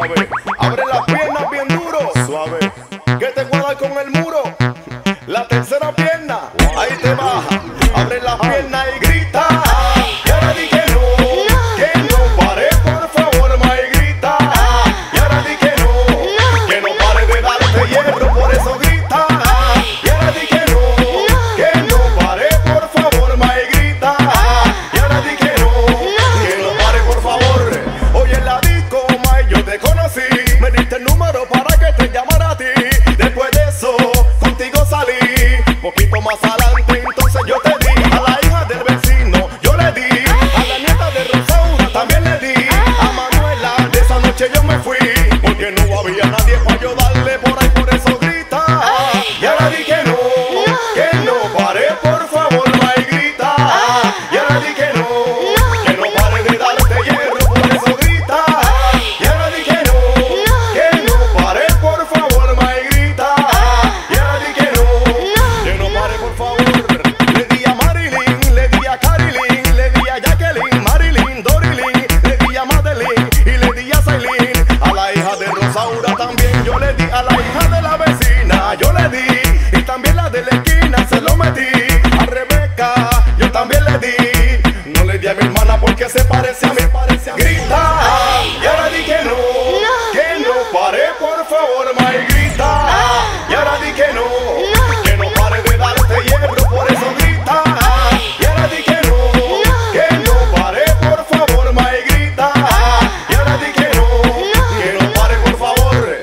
suave. Abre las piernas bien duro, suave. Que te cuadra con el muro. La tercera pierna, ahí te baja. Abre las piernas y grita. Y ahora di que no pare, por favor, ma, y grita. Y ahora di que no pare de darte hierro, por eso grita. Y ahora di que no pare, por favor, ma, y grita. Y ahora di que no pare, por favor. Hoy en la disco, ma, yo te conocí. Me diste el número para que te llamara a ti. Después de eso, contigo salí. Poquito más adelante, entonces yo te di. A la hija del vecino, yo le di. A la nieta de Rosaura también le di. A Manuela, de esa noche yo me fui. Porque no había nadie para yo darle por ahí, por eso grita. Y ahora di que no pare, por favor, ma, y grita. Y ahora di que no pare de darte hierro, por eso grita. Y ahora di que no pare, por favor, ma, y grita. Y ahora di que no pare, por favor. Le di a Marilyn, le di a Carilyn, le di a Jacqueline, Marilyn, Dorilyn, le di a Madeline y le di a Sailin. A la hija de Rosaura también yo le di, a la hija de la vecina yo le di, y también la de la esquina se lo metí. A Rebeca yo también le di, no le di a mi hermana porque se parece a mí. Grita, y ahora di que no pare, por favor, ma, y grita. Y ahora di que no pare de darte hierro, por eso grita. Y ahora di que no pare, por favor, ma, y grita. Y ahora di que no pare, por favor.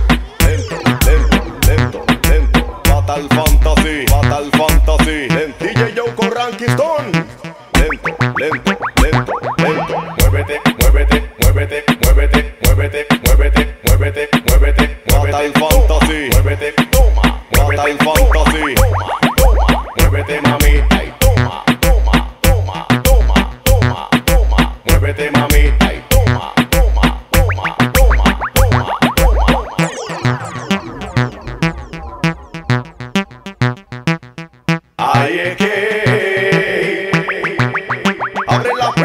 Lento, Fatal Fantasy, DJ Joe con Ranky Stone. Lento, muévete, Fatal Fantasy, muévete, toma, Fatal Fantasy, toma, muévete, mamita, y toma, muévete, mamita, y toma. Ahí es que abre la